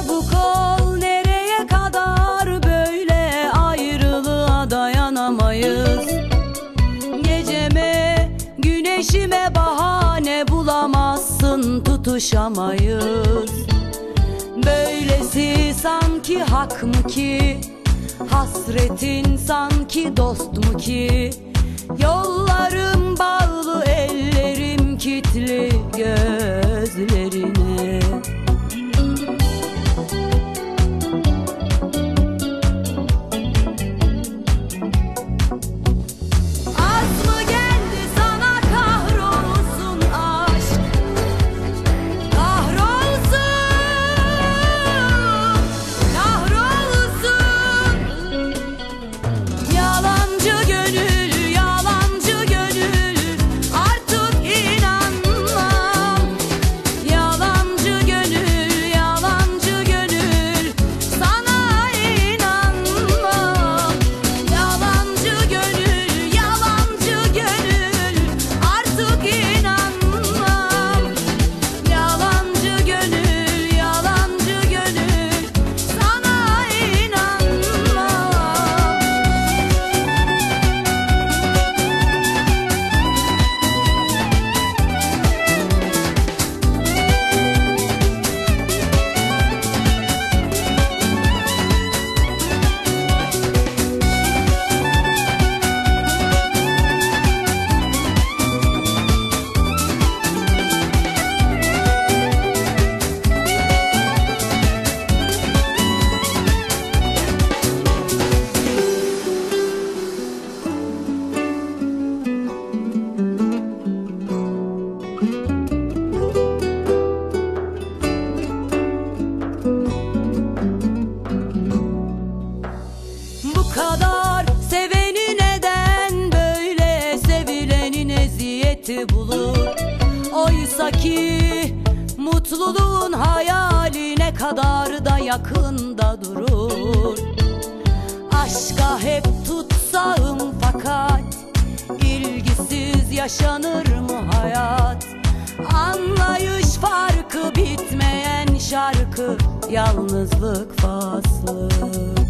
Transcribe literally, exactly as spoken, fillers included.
çabuk ol, nereye kadar böyle ayrılığa dayanamayız. Geceme, güneşime bahane bulamazsın, tutuşamayız. Böylesi sanki hak mı ki, hasretin sanki dost mu ki? Yollarım bağlı, ellerim kilitli gözlerine. Az mı geldi sana kahrolsun aşk, kahrolsun, kahrolsun. Yalancı gönül, yalancı gönül, artık inanmam. Yalancı gönül, yalancı gönül, sana inanmam. Yalancı gönül, yalancı gönül, artık inanmam. Yalancı gönül, yalancı gönül, sana inanmam. Bu kadar seveni neden böyle sevilenin eziyeti bulur? Oysa ki mutluluğun hayali ne kadar da yakında durur. Aşka hep tutsağım fakat ilgisiz yaşanır mı hayat? Anlayış farkı, bitmeyen şarkı, yalnızlık faslı.